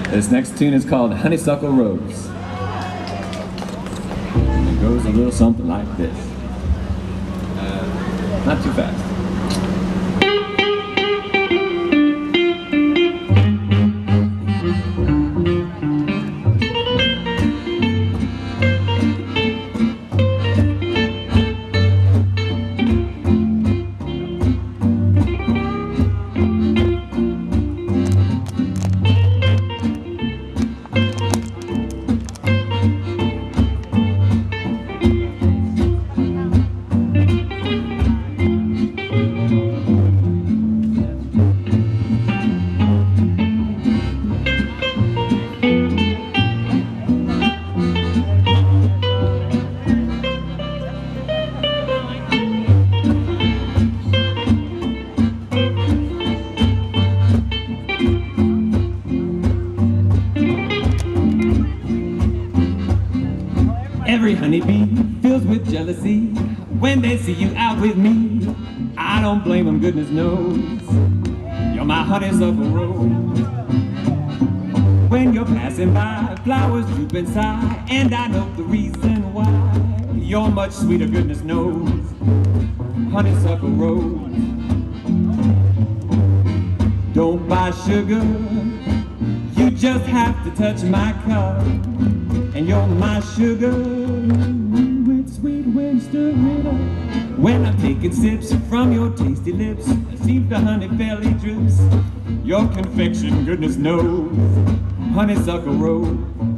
This next tune is called Honeysuckle Rose. And it goes a little something like this. Not too fast. Every honeybee fills with jealousy when they see you out with me. I don't blame them, goodness knows. You're my honeysuckle rose. When you're passing by, flowers droop and sigh, and I know the reason why. You're much sweeter, goodness knows. Honeysuckle rose. Don't buy sugar, you just have to touch my cup. And you're my sugar, with sweet wind stirring up. When I'm taking sips from your tasty lips, see the honey fairly drips. Your confection, goodness knows, honeysuckle rose.